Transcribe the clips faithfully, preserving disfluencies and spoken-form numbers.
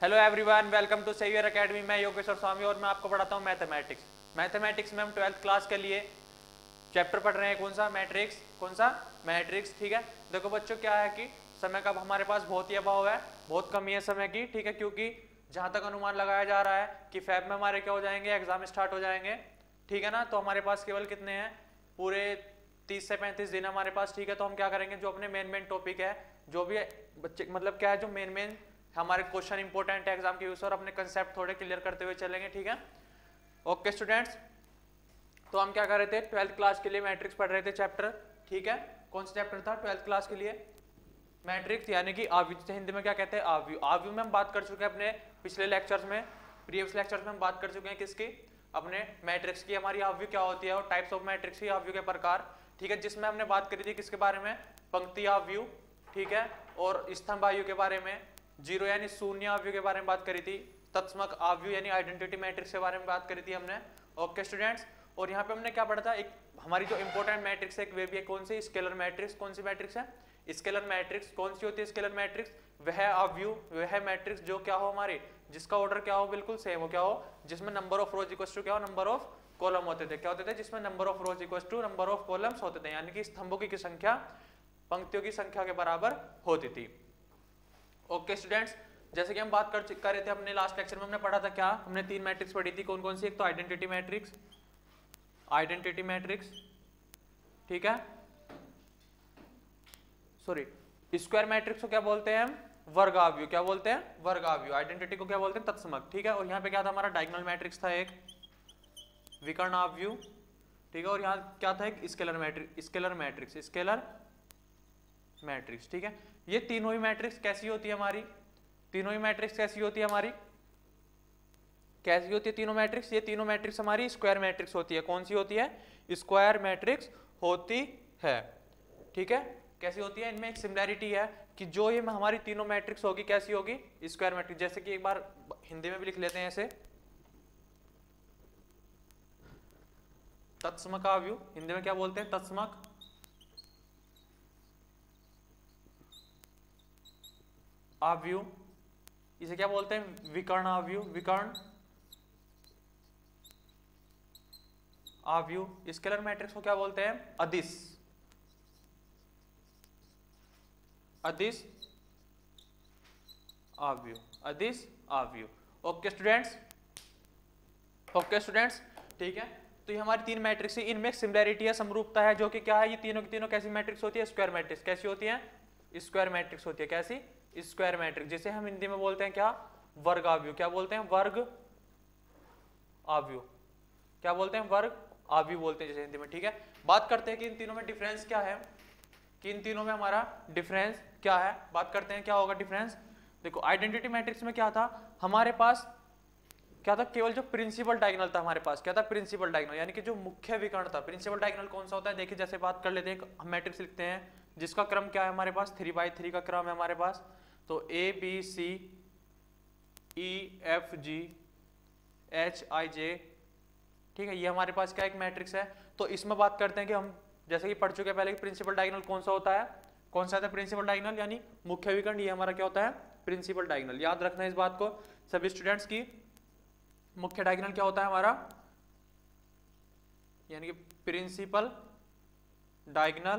Hello everyone, welcome to saviour academy. मैं योगेश्वर स्वामी और मैं आपको पढ़ाता हूँ मैथमेटिक्स। मैथमेटिक्स में हम ट्वेल्थ क्लास के लिए चैप्टर पढ़ रहे हैं। कौन सा? मैट्रिक्स। कौन सा? मैट्रिक्स। ठीक है, देखो बच्चों, क्या है कि समय का हमारे पास बहुत ही अभाव है, बहुत कमी है समय की। ठीक है, क्योंकि जहाँ तक अनुमान लगाया जा रहा है कि फेब में हमारे क्या हो जाएंगे, एग्जाम स्टार्ट हो जाएंगे। ठीक है ना, तो हमारे पास केवल कितने हैं, पूरे तीस से पैंतीस दिन हमारे पास। ठीक है, तो हम क्या करेंगे, जो अपने मेन मेन टॉपिक है, जो भी बच्चे मतलब क्या है, जो मेन मेन हमारे क्वेश्चन इंपॉर्टेंट है एग्जाम के यूज और अपने कंसेप्ट थोड़े क्लियर करते हुए चलेंगे। ठीक है, ओके स्टूडेंट्स, तो हम क्या कर रहे थे, ट्वेल्थ क्लास के लिए मैट्रिक्स पढ़ रहे थे चैप्टर। ठीक है, कौन सा चैप्टर था ट्वेल्थ क्लास के लिए? मैट्रिक्स, यानी कि आव्यूह। हिंदी में क्या कहते हैं? आव्यूह। आव्यूह में हम बात कर चुके हैं अपने पिछले लेक्चर्स में, प्रीवियस लेक्चर्स में हम बात कर चुके हैं किसकी, अपने मैट्रिक्स की। हमारी आव्यूह क्या होती है और टाइप्स ऑफ मैट्रिक्स की, आव्यूह के प्रकार। ठीक है, जिसमें हमने बात करी थी किसके बारे में, पंक्ति आव्यूह। ठीक है, और स्तंभ आव्यूह के बारे में, जीरो यानी शून्य आव्यूह के बारे में बात करी थी, तत्समक आव्यूह यानी आइडेंटिटी मैट्रिक्स के बारे में बात करी थी हमने। ओके स्टूडेंट्स, और यहाँ पे हमने क्या पढ़ा था, एक हमारी जो इंपॉर्टेंट मैट्रिक्स है एक वे भी है, कौन सी? Scalar matrix. कौन सी मैट्रिक्स है? Scalar matrix. कौन सी होती है स्केलर मैट्रिक्स? वह आव्यूह, वह मैट्रिक्स जो क्या हो हमारे, जिसका ऑर्डर क्या हो, बिल्कुल सेम हो, क्या हो, जिसमें number of rows equal to क्या हो, नंबर ऑफ कॉलम होते थे। क्या होते थे? जिसमें number of rows equal to number of columns होते थे, यानी कि स्तंभों की संख्या पंक्तियों की संख्या के बराबर होती थी। ओके स्टूडेंट्स, जैसे कि हम बात कर कर रहे थे अपने लास्ट लेक्चर में, हमने पढ़ा था क्या, हमने तीन मैट्रिक्स पढ़ी थी। कौन कौन सी? एक तो आइडेंटिटी मैट्रिक्स, आइडेंटिटी मैट्रिक्स। ठीक है, सॉरी, स्क्वायर मैट्रिक्स को क्या बोलते हैं हम? वर्ग आव्यूह। क्या बोलते हैं? वर्ग आव्यूह। आइडेंटिटी को क्या बोलते हैं? तत्समक। ठीक है, और यहाँ पे क्या था हमारा, डायगोनल मैट्रिक्स था एक, विकर्ण आव्यूह। ठीक है, और यहाँ क्या था, एक scalar matrix, scalar matrix, scalar matrix. ठीक है, ये तीनों ही मैट्रिक्स कैसी होती है हमारी, तीनों ही मैट्रिक्स कैसी होती है हमारी, कैसी होती है तीनों मैट्रिक्स? ये तीनों मैट्रिक्स हमारी स्क्वायर मैट्रिक्स होती है। कौन सी होती है? स्क्वायर मैट्रिक्स होती है। ठीक है, कैसी होती है? इनमें एक सिमिलैरिटी है कि जो ये हमारी तीनों मैट्रिक्स होगी कैसी होगी, स्क्वायर मैट्रिक्स। जैसे कि एक बार हिंदी में भी लिख लेते हैं ऐसे, तत्समक आव्यूह, हिंदी में क्या बोलते हैं? तत्समक आव्यूह। इसे क्या बोलते हैं? विकर्ण आव्यूह, विकर्ण आव्यूह। स्केलर मैट्रिक्स को क्या बोलते हैं? अदिश, अदिश आव्यूह, अदिश आव्यूह। ओके स्टूडेंट्स, ओके स्टूडेंट्स, ठीक है, तो ये हमारी तीन मैट्रिक्स है, इनमें सिमिलैरिटी है, समरूपता है, जो कि क्या है, ये तीनों की तीनों कैसी मैट्रिक्स होती है? Square matrix. कैसी होती है? स्क्वायर मैट्रिक्स होती है। कैसी? स्क्वायर मैट्रिक्स, जिसे हम हिंदी में बोलते हैं क्या? वर्ग आव्यूह। क्या बोलते हैं? वर्ग आव्यूह। क्या बोलते हैं? वर्ग आव्यूह बोलते हैं जैसे हिंदी में। ठीक है, बात करते हैं कि इन तीनों में डिफरेंस क्या है, कि इन तीनों में हमारा डिफरेंस क्या है। बात करते हैं क्या होगा डिफरेंस। देखो, आइडेंटिटी मैट्रिक्स में क्या था हमारे पास, क्या था, केवल जो प्रिंसिपल डायगोनल था हमारे पास। क्या था? प्रिंसिपल डायगोनल, यानी कि जो मुख्य विकर्ण था। प्रिंसिपल डायगोनल कौन सा होता है? देखिए, जैसे बात कर लेते हैं, हम मैट्रिक्स लिखते हैं जिसका क्रम क्या है हमारे पास, थ्री बाई थ्री का क्रम है हमारे पास। तो A B C E F G H I J, ठीक है, ये हमारे पास क्या एक मैट्रिक्स है। तो इसमें बात करते हैं कि हम जैसे कि पढ़ चुके हैं पहले कि प्रिंसिपल डायगोनल कौन सा होता है, कौन सा होता है प्रिंसिपल डायगोनल, यानी मुख्य विकर्ण। ये हमारा क्या होता है? Principal diagonal. याद रखना है इस बात को सभी स्टूडेंट्स की, मुख्य डायगोनल क्या होता है हमारा, यानी कि प्रिंसिपल डायगोनल,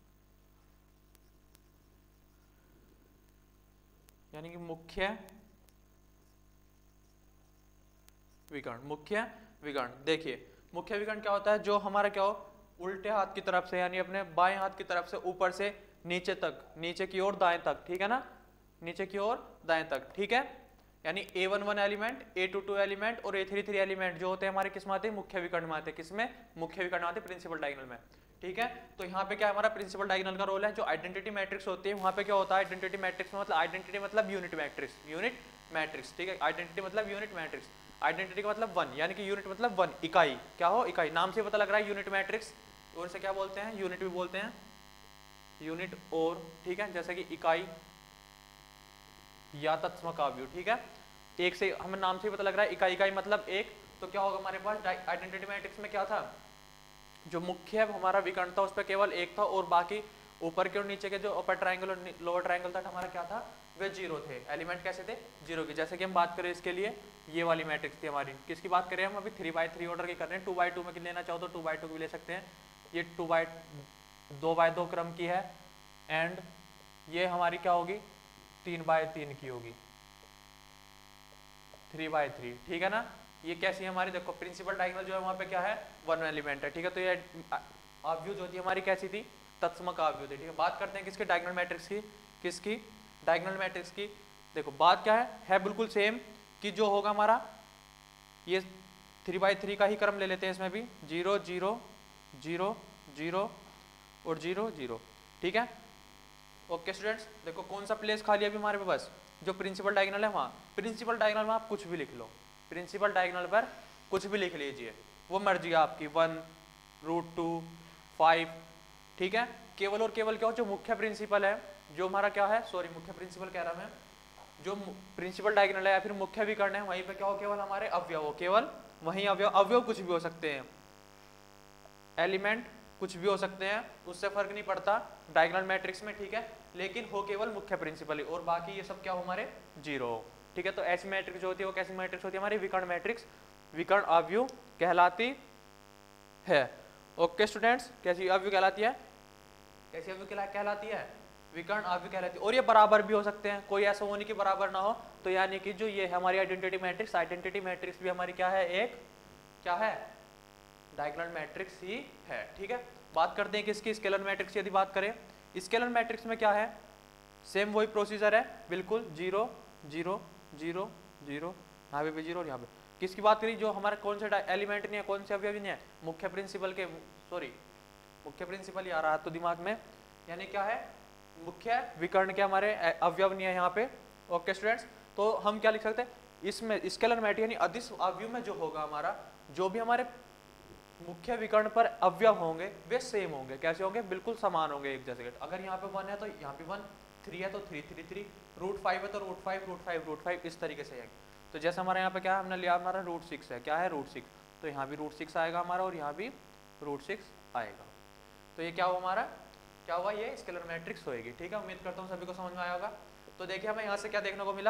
यानी कि मुख्य विकर्ण, मुख्य विकर्ण। देखिए, मुख्य विकर्ण क्या होता है? जो हमारा क्या हो, उल्टे हाथ की तरफ से, यानी अपने बाएं हाथ की तरफ से ऊपर से नीचे तक, नीचे की ओर दाएं तक, ठीक है ना, नीचे की ओर दाएं तक। ठीक है, यानी A one one element, A two two element और ए थ्री थ्री एलिमेंट जो होते हैं हमारे किस में आते हैं? मुख्य विकर्ण में आते हैं। किसमें? मुख्य विकर्ण में आते हैं, प्रिंसिपल डायगोनल में। ठीक है, तो यहाँ पे क्या हमारा प्रिंसिपल डायगोनल का रोल है। जो आइडेंटिटी मैट्रिक्स होती है वहाँ पे क्या होता है? आइडेंटिटी मैट्रिक्स में मतलब, आइडेंटिटी मतलब यूनिट मैट्रिक्स, यूनिट मैट्रिक्स। ठीक है, आइडेंटिटी मतलब यूनिट मैट्रिक्स, आइडेंटिटी का मतलब वन, यानी कि यूनिट मतलब वन, इकाई। क्या हो? इकाई। नाम से पता लग रहा है यूनिट मैट्रिक्स, और इसे क्या बोलते हैं? यूनिट भी बोलते हैं, यूनिट और। ठीक है, जैसे कि इकाई या तत्समक आव्यूह। ठीक है, एक से हमें नाम से ही पता लग रहा है इकाई, इकाई मतलब एक। तो क्या होगा हमारे पास आइडेंटिटी मैट्रिक्स में? क्या था, जो मुख्य हमारा विकर्ण था उस पर केवल एक था, और बाकी ऊपर के और नीचे के जो अपर ट्राइंगल और लोअर ट्राइंगल था हमारा क्या था, वे जीरो थे, एलिमेंट कैसे थे, जीरो की। जैसे कि हम बात करें इसके लिए, ये वाली मैट्रिक्स थी हमारी, किसकी बात करें हम अभी, थ्री बाई थ्री ऑर्डर की कर रहे हैं, टू बाई टू में लेना चाहो तो टू बाई टू भी ले सकते हैं, ये टू बाई दो बाय दो क्रम की है, एंड ये हमारी क्या होगी, तीन बाय तीन की होगी, थ्री बाय थ्री, ठीक है ना। ये कैसी है हमारी, देखो प्रिंसिपल डायगोनल जो है वहां पे क्या है, वन एलिमेंट है, ठीक है। तो ये आव्यूह जो थी हमारी कैसी थी, तत्समक आव्यूह थी, ठीक है। बात करते हैं किसके, डायगोनल मैट्रिक्स की, किसकी, डायगोनल मैट्रिक्स की। देखो बात क्या है है बिल्कुल सेम, कि जो होगा हमारा ये थ्री बाई थ्री का ही क्रम ले लेते हैं, इसमें भी जीरो जीरो जीरो जीरो और जीरो जीरो, ठीक है। ओके स्टूडेंट्स, देखो कौन सा प्लेस खाली है अभी हमारे पास, जो प्रिंसिपल डायगोनल है वहाँ, प्रिंसिपल डायगोनल में आप कुछ भी लिख लो, प्रिंसिपल डायगोनल पर कुछ भी लिख लीजिए, वो मर्जी है आपकी, वन रूट टू फाइव, ठीक है। केवल और केवल क्या हो, जो मुख्य प्रिंसिपल है, जो हमारा क्या है, सॉरी मुख्य प्रिंसिपल कह रहा मैं, जो प्रिंसिपल डायगोनल है या फिर मुख्य विकर्ण है, वहीं पे क्या हो, केवल हमारे अवयव हो, केवल वहीं अवयव, अवयव कुछ भी हो सकते हैं, एलिमेंट कुछ भी हो सकते हैं, उससे फर्क नहीं पड़ता डायगोनल मैट्रिक्स में, ठीक है। लेकिन हो केवल मुख्य प्रिंसिपल, और बाकी ये सब क्या हो हमारे जीरो, ठीक है। तो ऐसी मैट्रिक्स जो होती है वो कैसी मैट्रिक्स होती है हमारी, विकर्ण मैट्रिक्स, विकर्ण आव्यूह कहलाती है। ओके स्टूडेंट्स, कैसी आव्यूह कहलाती है, कैसी आव्यूह कहलाती है, विकर्ण आव्यूह कहलाती है। और ये बराबर भी हो सकते हैं, कोई ऐसा होने के बराबर ना हो, तो यानी कि जो ये हमारी आइडेंटिटी मैट्रिक्स, आइडेंटिटी मैट्रिक्स भी हमारी क्या है, एक क्या है, डायगोनल मैट्रिक्स ही है, ठीक है। बात करते हैं किसकी, स्केलर मैट्रिक्स। यदि बात करें स्केलर मैट्रिक्स में क्या है, सेम वही प्रोसीजर है बिल्कुल, जीरो जीरो जीरो जीरो, यहाँ पे भी जीरो और यहाँ पे। किसकी बात करी, जो हमारे कौन से एलिमेंट नहीं है, कौन से अवयव नहीं है, मुख्य प्रिंसिपल के, सॉरी मुख्य प्रिंसिपल ही आ रहा है तो दिमाग में, यानी क्या है, मुख्य विकर्ण के हमारे अवयव नहीं है यहाँ पे। ओके स्टूडेंट्स, तो हम क्या लिख सकते हैं इसमें, स्केलर मैट्रिक्स यानी अदिश आव्यूह में जो होगा हमारा, जो भी हमारे मुख्य विकर्ण पर अवयव होंगे वे सेम होंगे, कैसे होंगे, बिल्कुल समान होंगे, एक जैसे। अगर यहाँ पे वन है तो यहाँ पे वन, थ्री है तो three three three, root five है तो root five root five root five, इस तरीके से है। तो जैसे हमारे यहाँ पे क्या है, हमने लिया हमारा रूट सिक्स है, क्या है रूट सिक्स, तो यहाँ भी रूट सिक्स आएगा हमारा और यहाँ भी रूट सिक्स आएगा। तो ये क्या हुआ हमारा, क्या हुआ, ये स्केलर मैट्रिक्स होएगी, ठीक है। उम्मीद करता हूँ सभी को समझ में आया होगा। तो देखिए हमें यहाँ से क्या देखने को मिला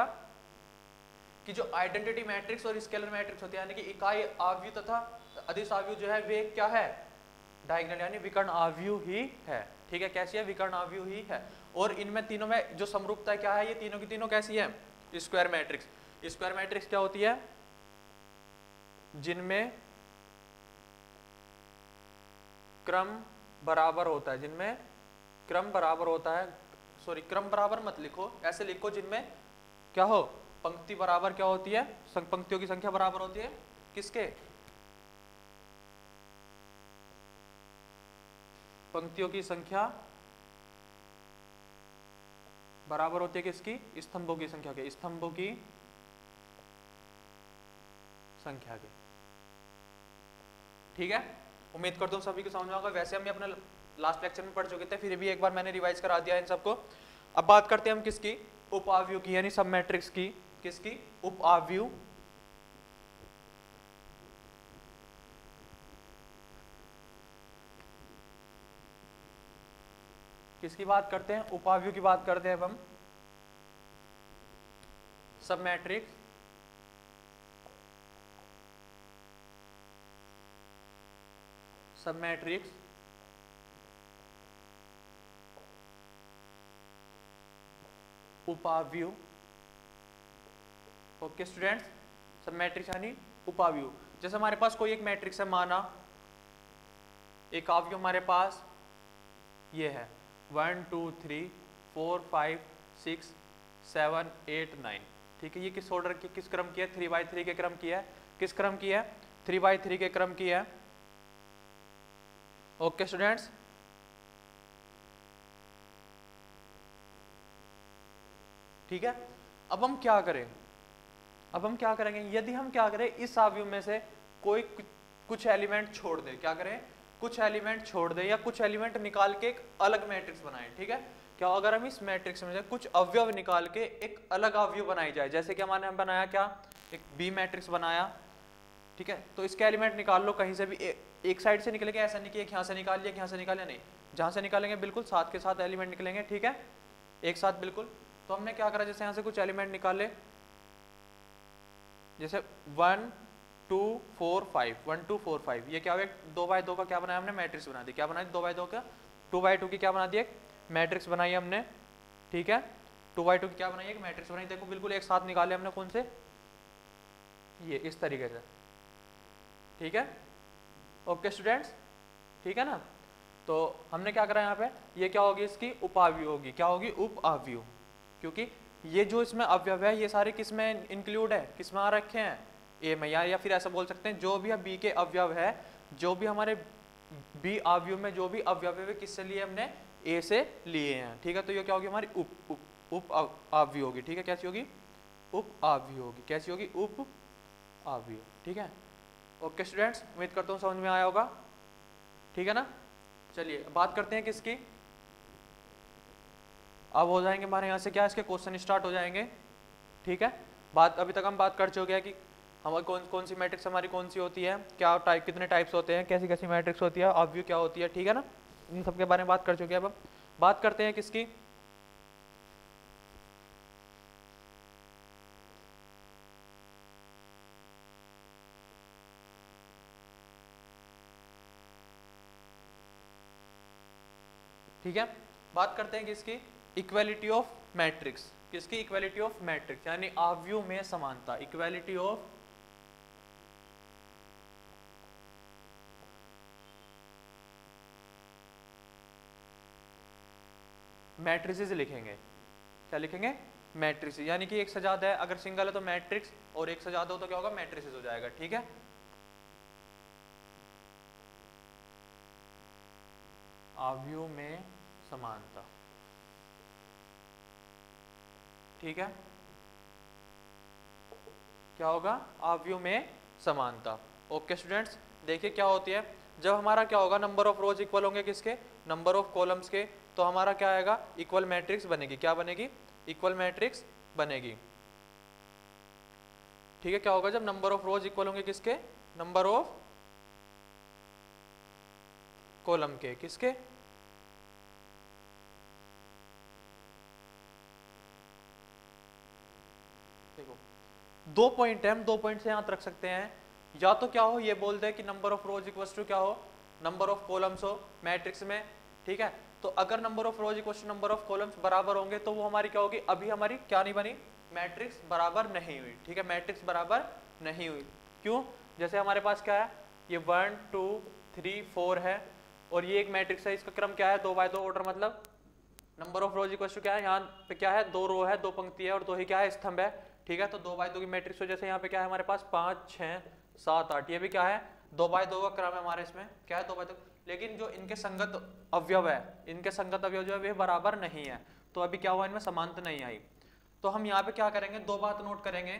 कि जो आइडेंटिटी मैट्रिक्स और स्केलर मैट्रिक्स होती है, यानी कि इकाई आव्यूह तथा अदिश आव्यूह जो है वे क्या है, डायगोनल यानी विकर्ण आव्यूह ही है, ठीक है। कैसी है, विकर्ण आव्यूह ही है। और इनमें तीनों में जो समरूपता क्या है, ये तीनों की तीनों कैसी है, स्क्वायर मैट्रिक्स। स्क्वायर मैट्रिक्स क्या होती है, जिनमें क्रम बराबर होता है, जिनमें क्रम बराबर होता है, सॉरी क्रम बराबर मत लिखो, ऐसे लिखो जिनमें क्या हो, पंक्ति बराबर क्या होती है, पंक्तियों की संख्या बराबर होती है, किसके, पंक्तियों की संख्या बराबर होती है किसकी, स्तंभों की संख्या के, स्तंभों की संख्या के, ठीक है। उम्मीद करता हूँ सभी को समझ में आएगा। वैसे हम अपने लास्ट लेक्चर में पढ़ चुके थे, फिर भी एक बार मैंने रिवाइज करा दिया इन सबको। अब बात करते हैं हम किसकी, उप आव्यूह की, यानी सब मैट्रिक्स की, किसकी, उप आव्यूह। किसकी बात करते हैं, उप आव्यूह की बात करते हैं अब हम। सब मैट्रिक्स, सब मैट्रिक्स उपाव्यूह। ओके स्टूडेंट्स, सब मैट्रिक्स यानी उपाव्यूह। जैसे हमारे पास कोई एक मैट्रिक्स है, माना एक आव्यूह हमारे पास ये है, one two three four five six seven eight nine, ठीक है। ये किस ऑर्डर की, किस क्रम की है, थ्री बाई थ्री के क्रम की है, किस क्रम की है, थ्री बाई थ्री के क्रम की है। ओके स्टूडेंट्स, ठीक है। अब हम क्या करें, अब हम क्या करेंगे, यदि हम क्या करें, इस आव्यूह में से कोई कुछ एलिमेंट छोड़ दे, क्या करें, कुछ एलिमेंट छोड़ दे या कुछ एलिमेंट निकाल के एक अलग मैट्रिक्स बनाए, ठीक है। क्या अगर हम इस मैट्रिक्स में से कुछ अवयव निकाल के एक अलग अवयव बनाई जाए, जैसे कि हमारे हम बनाया क्या, एक बी मैट्रिक्स बनाया, ठीक है। तो इसके एलिमेंट निकाल लो कहीं से भी, ए, एक साइड से निकल के, ऐसा नहीं कि एक यहाँ से निकाल लिया, यहाँ से निकाल लिया, नहीं, जहाँ से निकालेंगे बिल्कुल साथ के साथ एलिमेंट निकलेंगे, ठीक है, एक साथ बिल्कुल। तो हमने क्या करा, जैसे यहाँ से कुछ एलिमेंट निकाले, जैसे one two four five, one two four five, ये क्या हो गया, दो बाय दो का क्या बनाया हमने, मैट्रिक्स बना दी। क्या बना दी, दो बाय दो का, टू बाय टू की क्या बना दी, एक मैट्रिक्स बनाई हमने, ठीक है, टू बाई टू की क्या बनाई, एक मैट्रिक्स बनाई। देखो बिल्कुल एक साथ निकाले हमने, कौन से, ये इस तरीके से, ठीक है, ओके स्टूडेंट्स, ठीक है ना। तो हमने क्या करा यहाँ पे, ये क्या होगी, इसकी उपावयु होगी, क्या होगी, उपावयु, क्योंकि ये जो इसमें अवयव है ये सारे किस में इंक्लूड है, किस में आ रखे हैं, ए में, या, या फिर ऐसा बोल सकते हैं जो भी बी के अवयव है, जो भी हमारे बी अवयव में जो भी अवयव है किससे लिए हमने, ए से लिए हैं, ठीक है। तो ये क्या होगी, हमारी उप उप उप आवयु होगी, ठीक है, कैसी होगी, उप आवयु होगी, कैसी होगी, उप आवयु, ठीक है। ओके स्टूडेंट्स, उम्मीद करता हूँ समझ में आया होगा, ठीक है ना। चलिए बात करते हैं किसकी, अब हो जाएंगे हमारे यहाँ से क्या, इसके क्वेश्चन स्टार्ट हो जाएंगे, ठीक है। बात अभी तक हम बात कर चुके हैं कि हमारी कौन कौन सी मैट्रिक्स हमारी कौन सी होती है, क्या टाइप, कितने टाइप्स होते हैं, कैसी कैसी मैट्रिक्स होती है, अवयु क्या होती है, ठीक है ना, इन सब के बारे में बात कर चुके हैं। अब बात करते हैं किसकी, ठीक है, बात करते हैं किसकी, इक्वालिटी ऑफ मैट्रिक्स, किसकी, इक्वालिटी ऑफ मैट्रिक्स, यानी अवयव में समानता, इक्वालिटी ऑफ मैट्रिसेस लिखेंगे, क्या लिखेंगे, मैट्रिक्स, यानी कि एक से ज्यादा है, अगर सिंगल है तो मैट्रिक्स, और एक से ज्यादा हो तो क्या होगा, मैट्रिसेस हो जाएगा, ठीक है। अवयव में समानता, ठीक है, क्या होगा, अवयव में समानता। ओके स्टूडेंट्स, देखिए क्या होती है, जब हमारा क्या होगा, नंबर ऑफ रोज इक्वल होंगे किसके, नंबर ऑफ कॉलम्स के, तो हमारा क्या आएगा, इक्वल मैट्रिक्स बनेगी, क्या बनेगी, इक्वल मैट्रिक्स बनेगी, ठीक है। क्या होगा, जब नंबर ऑफ रोज इक्वल होंगे किसके, नंबर ऑफ कॉलम के, किसके, देखो दो पॉइंट है, हम दो पॉइंट से याद रख सकते हैं, या तो क्या हो, ये बोल दे कि number of rows equal to क्या हो, नंबर ऑफ कॉलम्स हो मैट्रिक्स में, ठीक है। तो अगर number of rows equal to number of columns बराबर होंगे तो वो हमारी क्या होगी, अभी हमारी क्या नहीं बनी, मैट्रिक्स बराबर नहीं हुई, ठीक है, मैट्रिक्स बराबर नहीं हुई, क्यों, जैसे हमारे पास क्या है, ये वन टू थ्री फोर है, और ये एक मैट्रिक्स है, इसका क्रम क्या है, दो बाय दो ऑर्डर, मतलब number of rows equal to क्या है, यहाँ पे क्या है, दो रो है, दो पंक्ति है, और दो ही क्या है, स्तंभ है, ठीक है। तो दो बाय दो की मैट्रिक्स हो, जैसे यहाँ पे क्या है हमारे पास, पाँच छः सात आठ, ये भी क्या है, दो बाय दो का क्रम है हमारे, इसमें क्या है, दो बाय दो, लेकिन जो इनके संगत अवयव है, इनके संगत अवयव जो है वे बराबर नहीं है, तो अभी क्या हुआ, इनमें समानता नहीं आई। तो हम यहाँ पे क्या करेंगे, दो बात नोट करेंगे,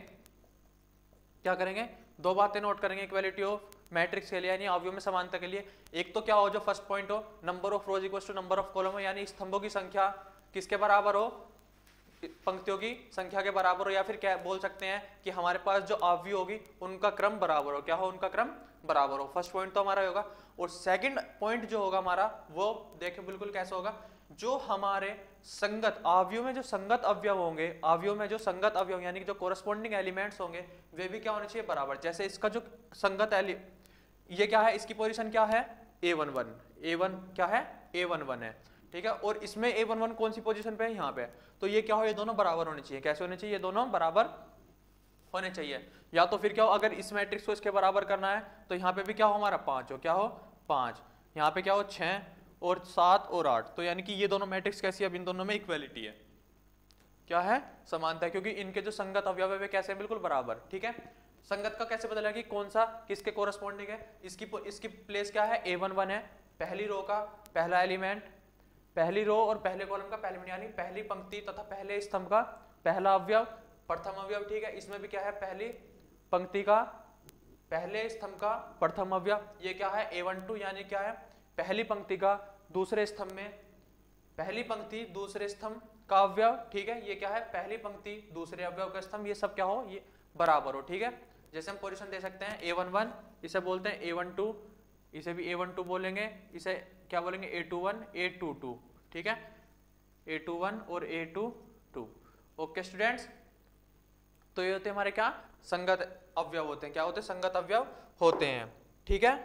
क्या करेंगे, दो बातें नोट करेंगे इक्वालिटी ऑफ मैट्रिक्स के लिए, यानी अवयव में समानता के लिए। एक तो क्या हो, जो फर्स्ट पॉइंट हो, number of rows equal to number of column हो, यानी स्तंभों की संख्या किसके बराबर हो, पंक्तियों की संख्या के बराबर हो, या फिर क्या बोल सकते हैं कि हमारे पास जो अवयव होगी उनका क्रम बराबर हो, क्या हो, उनका क्रम बराबर हो। फर्स्ट पॉइंट तो हमारा होगा। और सेकंड पॉइंट जो होगा हमारा, वो देखिए बिल्कुल कैसा होगा, जो हमारे संगत अवयव में जो संगत अवयव होंगे, अवयव में जो संगत अवयव यानी कि जो कोरस्पॉन्डिंग एलिमेंट्स होंगे, वे भी क्या होने चाहिए, बराबर। जैसे इसका जो संगत एलि ये क्या है, इसकी पोजीशन क्या है, A one one, A one क्या है, ए वन वन है, ठीक है। और इसमें ए वन वन कौन सी पोजीशन पे है, यहाँ पे, तो ये क्या हो, ये दोनों बराबर होने चाहिए। कैसे होने चाहिए, ये दोनों बराबर होने चाहिए। या तो फिर क्या हो, अगर इस मैट्रिक्स को इसके बराबर करना है तो यहाँ पे भी क्या हो, हमारा पाँच हो, क्या हो, पाँच, यहाँ पे क्या हो, छः और सात और आठ, तो यानी कि ये दोनों मैट्रिक्स कैसी है, अब इन दोनों में इक्वालिटी है, क्या है, समानता है, क्योंकि इनके जो संगत अवयव है वे कैसे हैं, बिल्कुल बराबर, ठीक है। संगत का कैसे पता लगेगा कि कौन सा किसके कोरस्पॉन्डिंग है, इसकी इसकी प्लेस क्या है, ए वन वन है, पहली रो का पहला एलिमेंट, पहली रो और पहले कॉलम का पहले एलिमेंट, यानी पहली पंक्ति तथा पहले स्तंभ का पहला अवयव, प्रथम अवयव, ठीक है। इसमें भी क्या है, पहली पंक्ति का पहले स्तंभ का प्रथम अवयव, ये क्या है, ए वन टू, यानी क्या है, पहली पंक्ति का दूसरे स्तंभ में पहली पंक्ति दूसरे स्तंभ का अवयव, ठीक है। ये क्या है, पहली पंक्ति दूसरे अवयव का स्तंभ, ये सब क्या हो, ये बराबर हो, ठीक है। जैसे हम पोजीशन दे सकते हैं, ए वन वन इसे बोलते हैं ए वन टू, इसे भी ए वन टू बोलेंगे, इसे क्या बोलेंगे, A two one A two two, ठीक है, ए टू वन और A two two. Okay students, तो ये होते हैं हमारे क्या, संगत अवयव होते हैं, क्या होते हैं, संगत अवयव होते हैं, ठीक है।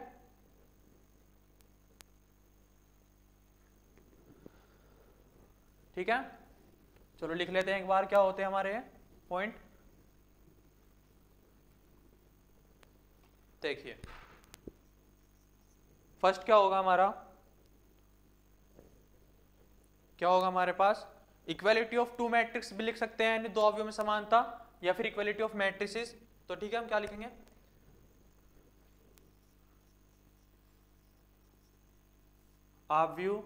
ठीक है, चलो लिख लेते हैं एक बार क्या होते हैं हमारे पॉइंट। देखिए फर्स्ट क्या होगा हमारा, क्या होगा हमारे पास, इक्वालिटी ऑफ टू मैट्रिक्स भी लिख सकते हैं, यानी दो अवयवों में समानता, या फिर इक्वालिटी ऑफ मैट्रिसेस। तो ठीक है, हम क्या लिखेंगे, अवयव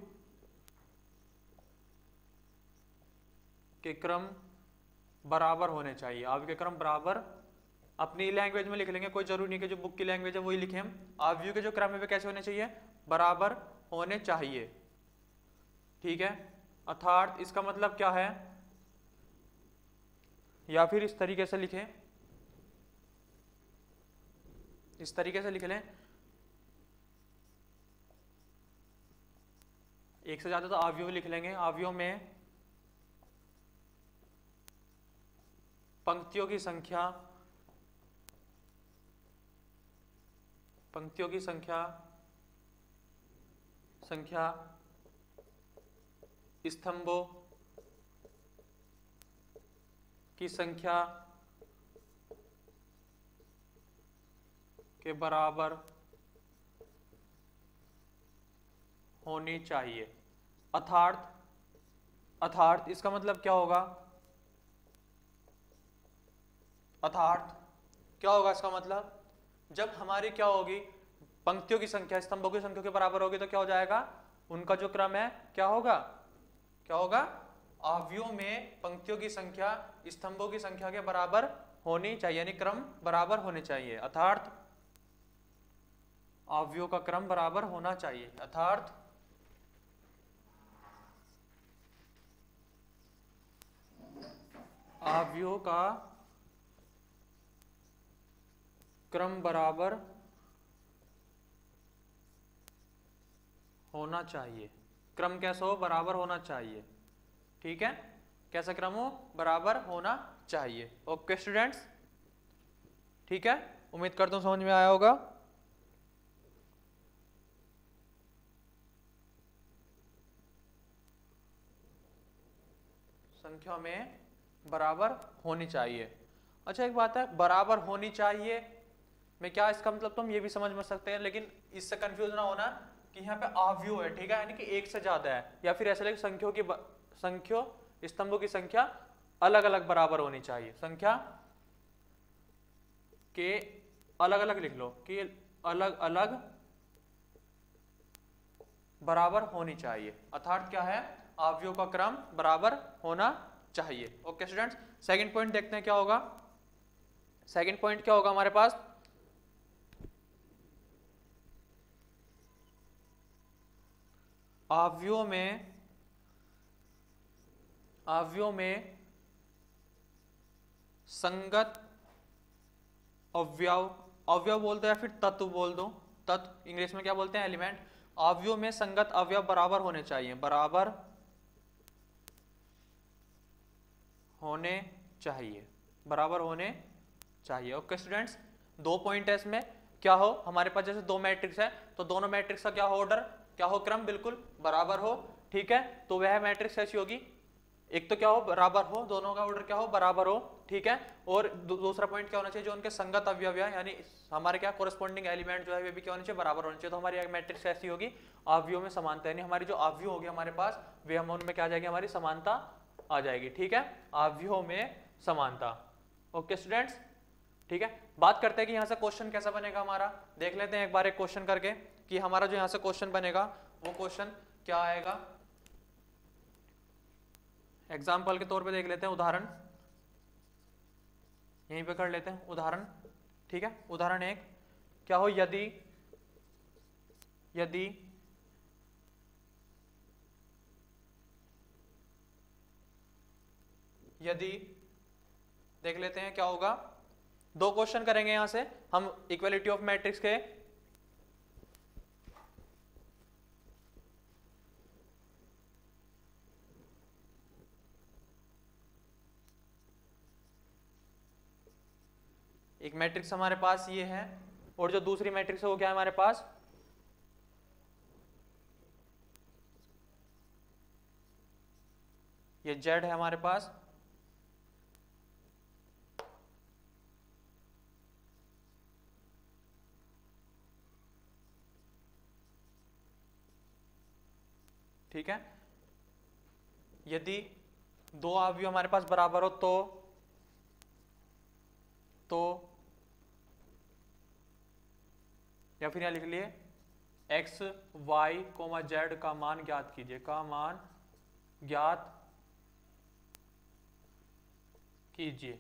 के क्रम बराबर होने चाहिए, अवयव के क्रम बराबर, अपनी लैंग्वेज में लिख लेंगे, कोई जरूरी नहीं कि जो बुक की लैंग्वेज है वही लिखें हम। अवयव के जो क्रम है वे कैसे होने चाहिए, बराबर होने चाहिए, ठीक है। अर्थात इसका मतलब क्या है, या फिर इस तरीके से लिखें, इस तरीके से लिख लें, एक से ज्यादा तो अवयव लिख लेंगे, अवयव में पंक्तियों की संख्या, पंक्तियों की संख्या संख्या स्तंभों की संख्या के बराबर होनी चाहिए। अर्थात अर्थात इसका मतलब क्या होगा, अर्थात क्या होगा इसका मतलब, जब हमारी क्या होगी, पंक्तियों की संख्या स्तंभों की संख्या के बराबर होगी, तो क्या हो जाएगा, उनका जो क्रम है क्या होगा, क्या होगा, अवयवों में पंक्तियों की संख्या स्तंभों की संख्या के बराबर होनी चाहिए, यानी क्रम बराबर होने चाहिए। अर्थात अवयवों का क्रम बराबर होना चाहिए, अर्थात अवयवों का क्रम बराबर होना चाहिए, क्रम कैसा हो, बराबर होना चाहिए, ठीक है, कैसा क्रम हो, बराबर होना चाहिए। ओके स्टूडेंट्स, ठीक है, उम्मीद करता हूं समझ में आया होगा। संख्या में बराबर होनी चाहिए। अच्छा एक बात है, बराबर होनी चाहिए में क्या इसका मतलब, तो हम ये भी समझ में सकते हैं, लेकिन इससे कंफ्यूज ना होना कि यहाँ पे अवयव है, ठीक है, यानी कि एक से ज्यादा है, या फिर ऐसे लगे संख्यों की संख्यों स्तंभों की संख्या अलग अलग बराबर होनी चाहिए, संख्या के अलग अलग लिख लो कि अलग अलग बराबर होनी चाहिए। अर्थात क्या है, अवयव का क्रम बराबर होना चाहिए। ओके स्टूडेंट्स, सेकंड पॉइंट देखते हैं क्या होगा। सेकंड पॉइंट क्या होगा हमारे पास, अवयव में अवयव में संगत अवयव, अवयव बोलते हैं या फिर तत्व बोल दो, तत्व इंग्लिश में क्या बोलते हैं, एलिमेंट। अवयव में संगत अवयव बराबर होने चाहिए, बराबर होने चाहिए, बराबर होने चाहिए। ओके स्टूडेंट्स, दो पॉइंट है इसमें, क्या हो हमारे पास, जैसे दो मैट्रिक्स है तो दोनों मैट्रिक्स का क्या हो ऑर्डर, क्या हो क्रम, बिल्कुल बराबर हो, ठीक है। तो वह मैट्रिक्स कैसी होगी, एक तो क्या हो, बराबर हो, दोनों का ऑर्डर क्या हो, बराबर हो, ठीक है। और दूसरा पॉइंट क्या होना चाहिए, जो उनके संगत अवयव है, यानी हमारे क्या कोरेस्पोंडिंग एलिमेंट जो है वे भी क्या होने चाहिए, बराबर होने चाहिए। तो हमारी मैट्रिक्स ऐसी होगी, अवयव में समानता, यानी हमारी जो अवयव होगी हमारे पास, वे हम उनमें क्या आ जाएगी, हमारी समानता आ जाएगी, ठीक है, अवयव में समानता। ओके स्टूडेंट्स, ठीक है। बात करते हैं कि यहाँ से क्वेश्चन कैसा बनेगा हमारा, देख लेते हैं एक बार एक क्वेश्चन करके कि हमारा जो यहाँ से क्वेश्चन बनेगा वो क्वेश्चन क्या आएगा। एग्जाम्पल के तौर पे देख लेते हैं, उदाहरण यहीं पे कर लेते हैं उदाहरण, ठीक है। उदाहरण एक क्या हो, यदि यदि यदि देख लेते हैं क्या होगा, दो क्वेश्चन करेंगे यहां से हम इक्वालिटी ऑफ मैट्रिक्स के। एक मैट्रिक्स हमारे पास ये है, और जो दूसरी मैट्रिक्स है वो क्या है हमारे पास, ये जेड है हमारे पास, ठीक है। यदि दो अवयव हमारे पास बराबर हो तो तो या फिर यहां लिख लिए एक्स वाई कोमा जेड का मान ज्ञात कीजिए, का मान ज्ञात कीजिए।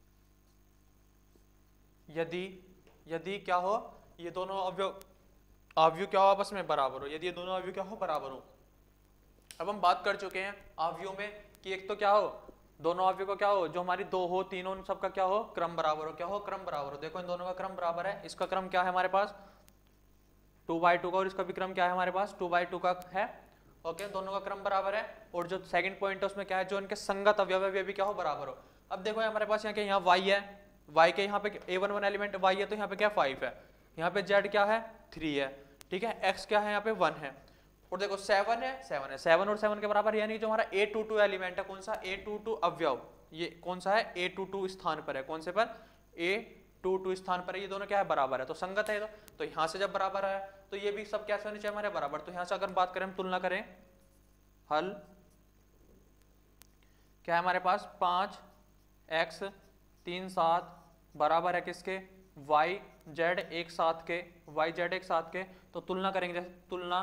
यदि यदि क्या हो, ये दोनों अवयव अवयव क्या हो आपस में बराबर हो, यदि ये दोनों अवयव क्या हो बराबर हो। अब हम बात कर चुके हैं अवयवों में कि एक तो क्या हो, दोनों अवयव को क्या हो, जो हमारी दो हो तीन हो, उन सबका क्या हो, क्रम बराबर हो। क्या हो, क्रम बराबर हो। देखो इन दोनों का क्रम बराबर है, इसका क्रम क्या है हमारे पास टू बाई टू का, और इसका भी क्रम क्या है हमारे पास टू बाई टू का है। ओके, दोनों का क्रम बराबर है। और जो सेकंड पॉइंट है उसमें क्या है, जो इनके संगत अवयव है वे भी क्या हो, बराबर हो। अब देखो हमारे पास यहाँ के यहाँ y है, y के यहाँ पे A one one element y है, तो यहाँ पे क्या फाइव है, यहाँ पे z क्या है थ्री है, ठीक है, x क्या है यहाँ पे वन है, और देखो सेवन है, सेवन है, सेवन और सेवन के बराबर, यानी जो हमारा ए टू टू एलिमेंट है, कौन सा ए टू टू अवयव, ये कौन सा है ए टू टू स्थान पर है, कौन से पर ए टू टू स्थान पर है, ये दोनों क्या है बराबर है, तो संगत है। तो, तो यहाँ से जब बराबर है तो ये भी सब कैसे होने चाहिए हमारे बराबर। तो यहाँ से अगर बात करें, हम तुलना करें, हल क्या है हमारे पास पाँच एक्स तीन सात बराबर है किसके, वाई जेड एक सात के, वाई जेड एक सात के। तो तुलना करेंगे, जैसे तुलना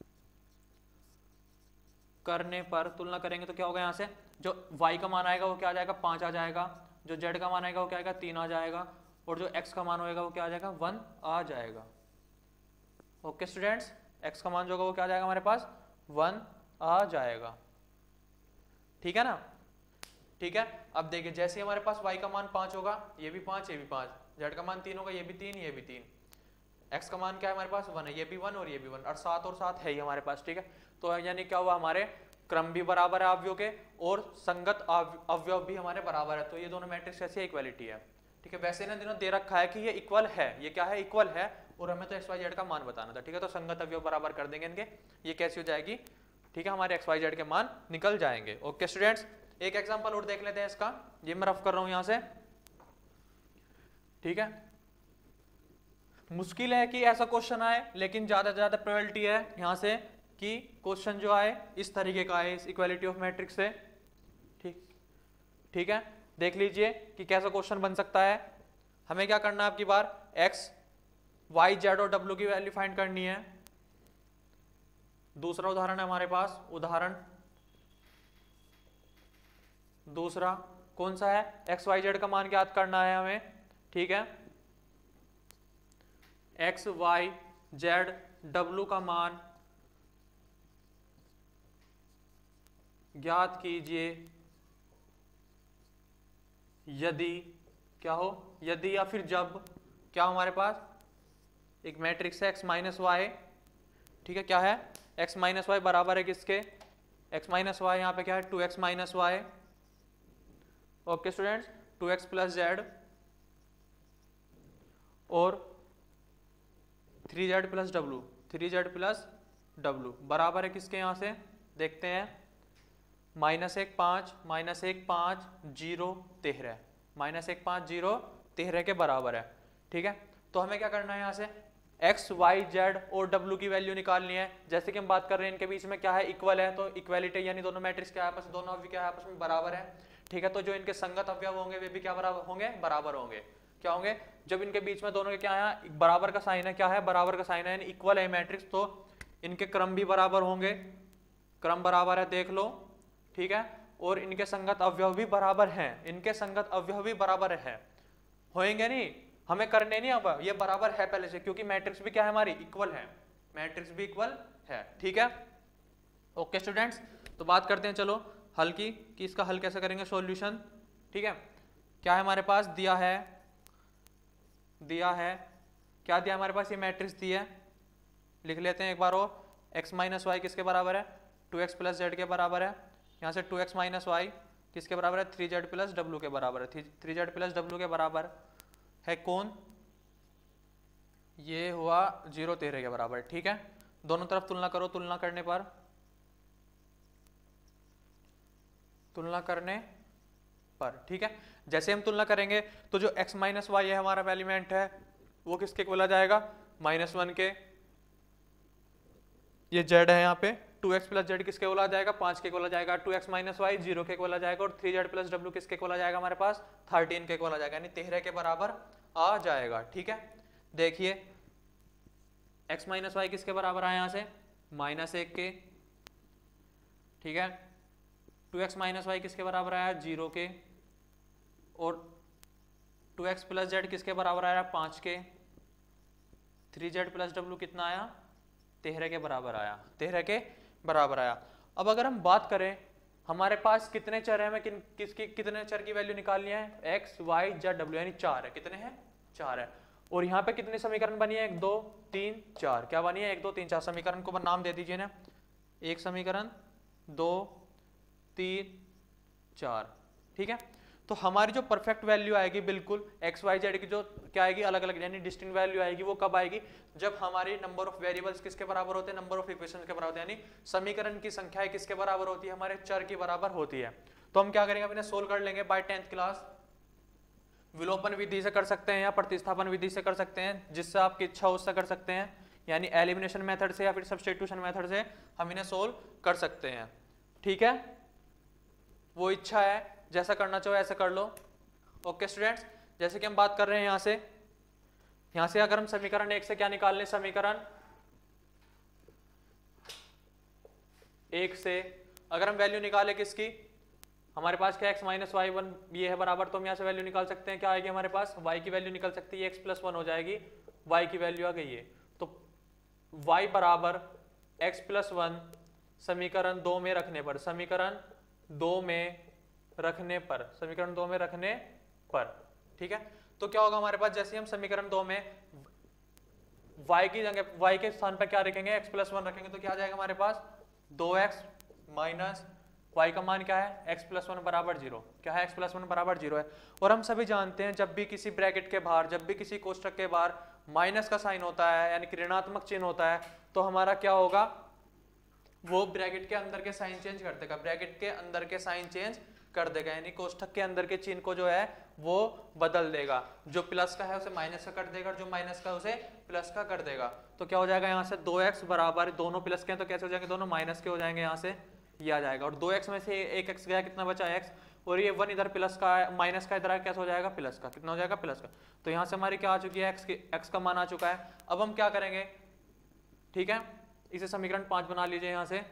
करने पर तुलना करेंगे तो क्या होगा, यहाँ से जो y का मान आएगा वो क्या आ जाएगा, पाँच आ जाएगा, जो z का मान आएगा वो क्या आएगा, तीन आ जाएगा, और जो x का मान होगा वो क्या आ जाएगा, वन आ जाएगा। ओके स्टूडेंट्स, x का मान जो होगा वो क्या आ जाएगा हमारे पास, वन आ जाएगा, ठीक है ना। ठीक है, अब देखिए जैसे हमारे पास y का मान पाँच होगा, ये भी पाँच, ये भी पाँच, z का मान तीन होगा, ये भी तीन, ये भी तीन, x का मान क्या है हमारे पास वन है, ये भी वन और ये भी वन, और सात और सात है ही हमारे पास, ठीक है। तो यानी क्या हुआ, हमारे क्रम भी बराबर है अवयव के, और संगत अवयव भी हमारे बराबर है। तो ये दोनों मैट्रिक्स कैसी है, इक्वालिटी है, ठीक है। वैसे ना दिनों दे रखा है कि ये इक्वल है, ये क्या है, इक्वल है, और हमें तो एक्स वाई जेड का मान बताना था, ठीक है। तो संगत अवयव बराबर कर देंगे इनके, ये कैसी हो जाएगी, ठीक है, हमारे एक्स वाई जेड के मान निकल जाएंगे। ओके स्टूडेंट्स, एक एग्जाम्पल और देख लेते हैं इसका, ये मैं रफ कर रहा हूं यहां से, ठीक है। मुश्किल है कि ऐसा क्वेश्चन आए, लेकिन ज्यादा से ज्यादा प्रोबेबिलिटी है यहां से कि क्वेश्चन जो आए इस तरीके का आए, इस इक्वालिटी ऑफ मैट्रिक्स से, ठीक ठीक है। देख लीजिए कि कैसा क्वेश्चन बन सकता है। हमें क्या करना है आपकी बार, एक्स वाई जेड और डब्ल्यू की वैल्यू फाइंड करनी है। दूसरा उदाहरण है हमारे पास, उदाहरण दूसरा कौन सा है, एक्स वाई जेड का मान ज्ञात करना है हमें, ठीक है। एक्स वाई जेड डब्ल्यू का मान ज्ञात कीजिए यदि क्या हो, यदि या फिर जब क्या हमारे पास एक मैट्रिक्स है एक्स माइनस वाई, ठीक है, क्या है एक्स माइनस वाई बराबर है किसके, एक्स माइनस वाई यहाँ पे क्या है two X minus Y. Okay students, two X plus Z और three Z plus W, three Z plus W बराबर है किसके, यहाँ से देखते हैं, माइनस एक पाँच, माइनस एक पाँच जीरो तेरह, माइनस एक पाँच जीरो तेरह के बराबर है, ठीक है। तो हमें क्या करना है, यहाँ से एक्स वाई जेड और डब्ल्यू की वैल्यू निकालनी है। जैसे कि हम बात कर रहे हैं इनके बीच में क्या है, इक्वल है, तो इक्वालिटी यानी दोनों मैट्रिक्स क्या है आपस में, दोनों अवयव क्या है आपस में बराबर है, ठीक है। तो जो इनके संगत अवयव होंगे वे भी क्या बराबर होंगे, बराबर होंगे। क्या होंगे, जब इनके बीच में दोनों के क्या है, बराबर का साइन है, क्या है बराबर का साइन है, यानी इक्वल है मैट्रिक्स, तो इनके क्रम भी बराबर होंगे, क्रम बराबर है देख लो, ठीक है। और इनके संगत अवयव भी बराबर हैं, इनके संगत अवयव भी बराबर है, होंगे नहीं, हमें करने नहीं अब, ये बराबर है पहले से, क्योंकि मैट्रिक्स भी क्या है हमारी इक्वल है, मैट्रिक्स भी इक्वल है, ठीक है। ओके स्टूडेंट्स, तो बात करते हैं चलो हल की, कि इसका हल कैसे करेंगे, सॉल्यूशन, ठीक है। क्या है हमारे पास दिया है, दिया है क्या दिया हमारे पास, ये मैट्रिक्स दी है, लिख लेते हैं एक बार और, एक्स माइनस वाई किसके बराबर है, टू एक्स प्लस जेड के बराबर है, यहाँ से टू एक्स माइनस वाई किसके बराबर है, थ्री जेड प्लस डब्ल्यू के बराबर है, थ्री जेड प्लस डब्ल्यू के बराबर, है कौन, ये हुआ जीरो तेरह के बराबर, ठीक है। दोनों तरफ तुलना करो, तुलना करने पर तुलना करने पर ठीक है, जैसे हम तुलना करेंगे तो जो x माइनस वाई है हमारा एलिमेंट है वो किसके इक्वल आ जाएगा, माइनस वन के, ये z है यहाँ पे, टू एक्स प्लस जेड किसके इक्वल आ जाएगा, पांच के इक्वल आ जाएगा, two X minus Y zero के इक्वल आ जाएगा, और थ्री जेड प्लस डब्ल्यू किसके इक्वल आ जाएगा हमारे पास, थर्टीन के इक्वल आ जाएगा, यानी तेरह के बराबर आ जाएगा, ठीक है। देखिए x माइनस वाई किसके बराबर आया यहाँ से, माइनस एक के, ठीक है। टू एक्स माइनस वाई किसके बराबर आया, जीरो के, और टू एक्स प्लस जेड किसके बराबर आया, पाँच के, थ्री जेड प्लस डब्ल्यू कितना आया, तेरह के बराबर आया, तेरह के बराबर आया। अब अगर हम बात करें हमारे पास कितने चर हैं, हमें किन किसकी कितने चर की वैल्यू निकालनी है, एक्स वाई जेड डब्ल्यू, यानी चार है, कितने हैं, चार है। और यहाँ पे कितने समीकरण बनी है, एक दो तीन चार, क्या बनी है, एक दो तीन चार, समीकरण को नाम दे दीजिए ना, एक समीकरण, दो तीन चार, ठीक है। तो हमारी जो परफेक्ट वैल्यू आएगी बिल्कुल एक्स वाई जेड की जो क्या आएगी, अलग अलग यानी डिस्टिंक्ट वैल्यू आएगी, वो कब आएगी, जब हमारी नंबर ऑफ वेरिएबल्स किसके बराबर होते हैं, नंबर ऑफ इक्वेशंस के बराबर होते हैं, यानी समीकरण की संख्या किसके बराबर होती है, हमारे चर की बराबर होती है। तो हम क्या करेंगे, अपने सोल्व कर लेंगे बाय टेंथ क्लास, विलोपन विधि से कर सकते हैं या प्रतिस्थापन विधि से कर सकते हैं, जिससे आपकी इच्छा हो उससे कर सकते हैं, यानी एलिमिनेशन मेथड से या फिर सब्स्टिट्यूशन मेथड से हम इन्हें सोल्व कर सकते हैं, ठीक है। वो इच्छा है, जैसा करना चाहो ऐसा कर लो। ओके स्टूडेंट्स, जैसे कि हम बात कर रहे हैं यहाँ से, यहाँ से अगर हम समीकरण एक से क्या निकाल लें, समीकरण एक से अगर हम वैल्यू निकालें किसकी, हमारे पास क्या एक्स माइनस वाई वन ये है बराबर, तो हम यहाँ से वैल्यू निकाल सकते हैं, क्या आएगी हमारे पास, y की वैल्यू निकल सकती है, एक्स प्लस वन हो जाएगी, y की वैल्यू आ गई है, तो y बराबर एक्स प्लस वन समीकरण दो में रखने पर, समीकरण दो में रखने पर, समीकरण दो में रखने पर, ठीक है। तो क्या होगा हमारे पास, जैसे हम समीकरण दो में y की जगह y के स्थान पर क्या रखेंगे, x प्लस वन रखेंगे, तो क्या आ जाएगा हमारे पास, दो एक्स माइनस y का मान क्या है, x प्लस वन बराबर जीरो, क्या है, x प्लस वन बराबर जीरो है। और हम सभी जानते हैं जब भी किसी ब्रैकेट के बाहर, जब भी किसी कोष्ठक के बाहर माइनस का साइन होता है, यानी कि ऋणात्मक चिन्ह होता है, तो हमारा क्या होगा, वो ब्रैकेट के अंदर के साइन चेंज कर देगा, ब्रैकेट के अंदर के साइन चेंज कर देगा, यानी कोष्ठक के अंदर के चिन्ह को जो है वो बदल देगा, जो प्लस का है उसे माइनस का कर देगा, जो माइनस का उसे प्लस का कर देगा। तो क्या हो जाएगा यहाँ से, दो एक्स बराबर, दोनों प्लस के हैं तो कैसे हो जाएंगे, दोनों माइनस के हो जाएंगे, यहाँ से ये आ जाएगा, और दो एक्स में से एक एक्स गया, कितना बचा एक्स, और ये वन इधर प्लस का है, माइनस का इधर कैसे हो जाएगा, प्लस का, कितना हो जाएगा, प्लस का। तो यहाँ से हमारी क्या आ चुकी है, एक्स की एक्स का मान आ चुका है। अब हम क्या करेंगे, ठीक है, इसे समीकरण पांच बना लीजिए, यहाँ से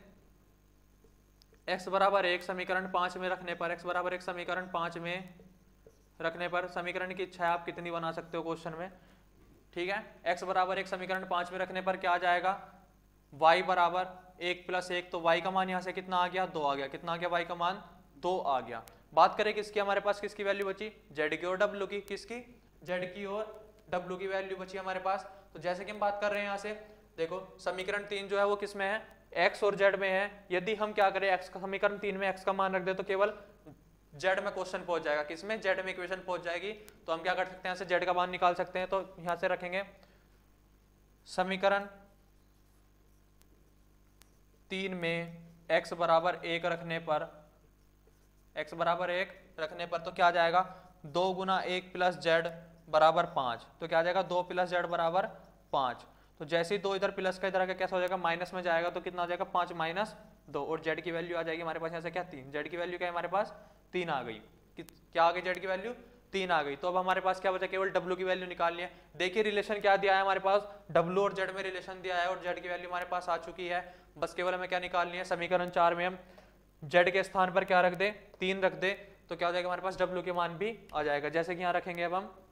x बराबर एक समीकरण पांच में रखने पर, x बराबर एक समीकरण पांच में रखने पर, समीकरण की इच्छा है आप कितनी बना सकते हो क्वेश्चन में, ठीक है। x बराबर एक समीकरण पांच में रखने पर क्या आ जाएगा, y बराबर एक प्लस एक, तो y का मान यहाँ से कितना आ गया, दो आ गया, कितना आ गया, y का मान दो आ गया। बात करें किसकी, हमारे पास किसकी वैल्यू बची, z की और w की, किसकी, z की और w की वैल्यू बची हमारे पास। तो जैसे कि हम बात कर रहे हैं यहाँ से, देखो समीकरण तीन जो है वो किस में है, x और z में है। यदि हम क्या करें, x का समीकरण तीन में x का मान रख दे तो केवल z में क्वेश्चन पहुंच जाएगा, किसमें, z में इक्वेशन पहुंच जाएगी। तो हम क्या कर सकते हैं, यहाँ से z का मान निकाल सकते हैं। तो यहाँ से रखेंगे समीकरण तीन में x बराबर एक रखने पर, x बराबर एक रखने पर तो क्या आ जाएगा, दो गुना एक प्लस जेड बराबर पाँच, तो क्या आ जाएगा, दो प्लस जेड बराबर पाँच। तो जैसे ही दो इधर प्लस का इधर आके कैसा हो जाएगा, माइनस में जाएगा, तो कितना आ जाएगा, पाँच माइनस दो, और जेड की वैल्यू आ जाएगी हमारे पास यहाँ से क्या, तीन, जेड की वैल्यू क्या है हमारे पास, तीन आ गई, क्या आ गई, जेड की वैल्यू तीन आ गई। तो अब हमारे पास क्या बचा, केवल डब्ल्यू की वैल्यू निकालनी है। देखिए रिलेशन क्या दिया है हमारे पास, डब्ल्यू और जेड में रिलेशन दिया है, और जेड की वैल्यू हमारे पास आ चुकी है। बस केवल हमें क्या निकालनी है, समीकरण चार में हम जेड के स्थान पर क्या रख दे, तीन रख दे, तो क्या हो जाएगा हमारे पास, डब्ल्यू के मान भी आ जाएगा। जैसे कि यहाँ रखेंगे अब हम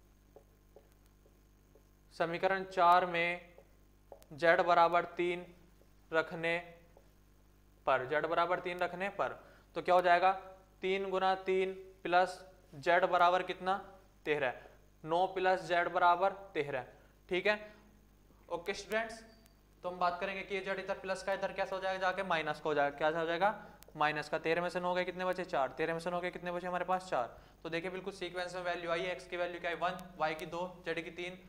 समीकरण चार में z बराबर तीन रखने पर, z बराबर तीन रखने पर तो क्या हो जाएगा, तीन गुना तीन प्लस z बराबर कितना, तेरह, नौ प्लस z बराबर तेरह, ठीक है। ओके स्टूडेंट्स, तो हम बात करेंगे कि ये z इधर प्लस का इधर कैसा हो जाएगा, जाके माइनस का हो जाएगा, क्या हो जाएगा, माइनस का। तेरह में से नौ गए कितने बचे, चार, तेरह में से नौ गए कितने बचे हमारे पास, चार। तो देखिए बिल्कुल सीक्वेंस में वैल्यू आई है, एक्स की वैल्यू क्या है वन, वाई की दो, जेड की तीन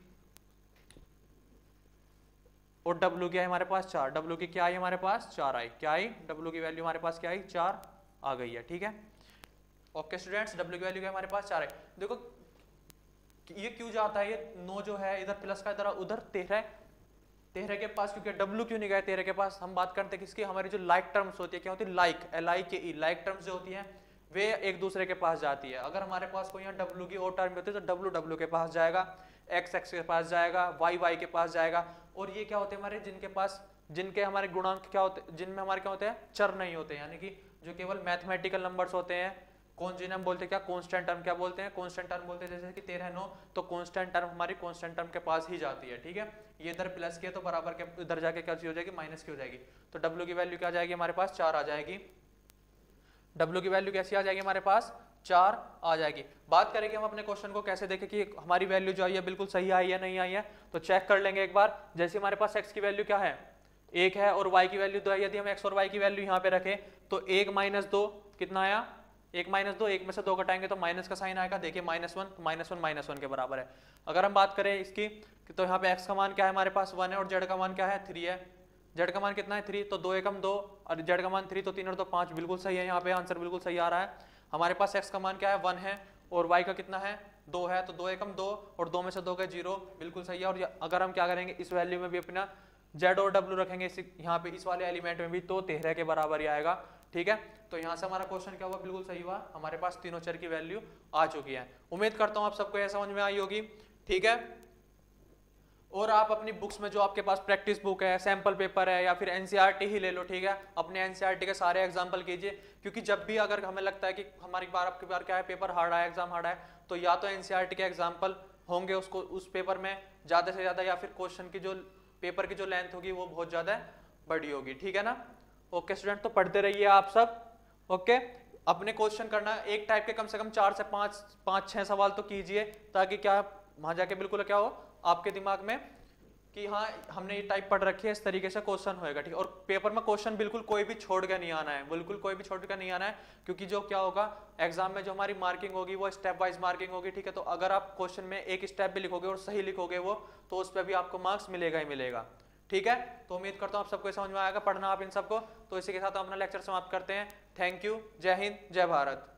और डब्ल्यू क्या है हमारे पास चार। डब्ल्यू की क्या आई हमारे पास चार आई, क्या आई डब्ल्यू की वैल्यू हमारे पास क्या आई चार आ गई है। ठीक है ओके स्टूडेंट्स, डब्ल्यू की वैल्यू क्या हमारे पास चार है। देखो ये क्यों जाता है, ये नौ जो है इधर प्लस का इधर उधर तेरह, तेरह के पास क्योंकि डब्ल्यू क्यों नहीं गया तेरह के पास। हम बात करते हैं किसकी, हमारी जो लाइक टर्म्स होती है क्या होती है लाइक, एल आई के ई, लाइक टर्म्स जो होती हैं वे एक दूसरे के पास जाती है। अगर हमारे पास कोई यहाँ डब्ल्यू की और टर्म होती है तो डब्ल्यू डब्ल्यू के पास जाएगा, एक्स एक्स के पास जाएगा, वाई वाई के पास जाएगा। और ये क्या होते हैं हमारे जिनके पास जिनके हमारे गुणांक क्या होते जिनमें हमारे क्या होते हैं चर नहीं होते, यानी कि जो केवल मैथमेटिकल नंबर्स होते हैं, कौन जिन्हें हम बोलते हैं क्या कांस्टेंट टर्म क्या बोलते हैं कांस्टेंट टर्म बोलते हैं। जैसे कि तेरह नौ तो कांस्टेंट टर्म हमारी कांस्टेंट टर्म के पास ही जाती है। ठीक है ये इधर प्लस की है तो बराबर के इधर जाके क्या चीज हो जाएगी माइनस की हो जाएगी। तो डब्ल्यू की वैल्यू क्या आ जाएगी हमारे पास चार आ जाएगी। डब्ल्यू की वैल्यू कैसी आ जाएगी हमारे पास चार आ जाएगी। बात करेंगे हम अपने क्वेश्चन को कैसे देखें कि हमारी वैल्यू जो आई है बिल्कुल सही आई है नहीं आई है। तो चेक कर लेंगे एक बार। जैसे हमारे पास एक्स की वैल्यू क्या है एक है और वाई की वैल्यू दो है, यदि हम एक्स और वाई की वैल्यू यहाँ पे रखें तो एक माइनस दो कितना आया एक माइनस दो, एक में से दो घटाएंगे तो माइनस का साइन आएगा। देखिए minus one, minus one minus one के बराबर है। अगर हम बात करें इसकी तो यहाँ पे x का मान क्या है हमारे पास वन है और z का मान क्या है थ्री है। z का मान कितना है थ्री, तो दो एकम दो और z का मान थ्री, तो तीन और दो पाँच, बिल्कुल सही है। यहाँ पे आंसर बिल्कुल सही आ रहा है। हमारे पास x का मान क्या है वन है और y का कितना है दो है, तो दो एकम दो और दो में से दो गए जीरो, बिल्कुल सही है। और अगर हम क्या करेंगे इस वैल्यू में भी अपना z और w रखेंगे इस यहाँ पे इस वाले एलिमेंट में भी तो तेरह के बराबर ही आएगा। ठीक है तो यहाँ से हमारा क्वेश्चन क्या हुआ बिल्कुल सही हुआ, हमारे पास तीनों चर की वैल्यू आ चुकी है। उम्मीद करता हूँ आप सबको यह समझ में आई होगी। ठीक है और आप अपनी बुक्स में जो आपके पास प्रैक्टिस बुक है, सैंपल पेपर है या फिर एनसीईआरटी ही ले लो। ठीक है अपने एनसीईआरटी के सारे एग्जाम्पल कीजिए, क्योंकि जब भी अगर हमें लगता है कि हमारी बार आपकी बार क्या है पेपर हार्ड आया एग्जाम हार्ड आया तो या तो एनसीईआरटी के एग्जाम्पल होंगे उसको उस पेपर में ज्यादा से ज्यादा, या फिर क्वेश्चन की जो पेपर की जो लेंथ होगी वो बहुत ज्यादा बड़ी होगी। ठीक है ना ओके स्टूडेंट, तो पढ़ते रहिए आप सब। ओके अपने क्वेश्चन करना एक टाइप के कम से कम चार से पांच पांच छह सवाल तो कीजिए, ताकि क्या वहां जाके बिल्कुल क्या हो आपके दिमाग में कि हाँ हमने ये टाइप पढ़ रखी है, इस तरीके से क्वेश्चन होएगा। ठीक है और पेपर में क्वेश्चन बिल्कुल कोई भी छोड़ के नहीं आना है, बिल्कुल कोई भी छोड़ के नहीं आना है, क्योंकि जो क्या होगा एग्जाम में जो हमारी मार्किंग होगी वो स्टेप वाइज मार्किंग होगी। ठीक है तो अगर आप क्वेश्चन में एक स्टेप भी लिखोगे और सही लिखोगे वो तो उस पर भी आपको मार्क्स मिलेगा ही मिलेगा। ठीक है तो उम्मीद करता हूँ आप सबको समझ में आएगा, पढ़ना आप इन सबको। तो इसी के साथ हम अपना लेक्चर समाप्त करते हैं। थैंक यू, जय हिंद, जय भारत।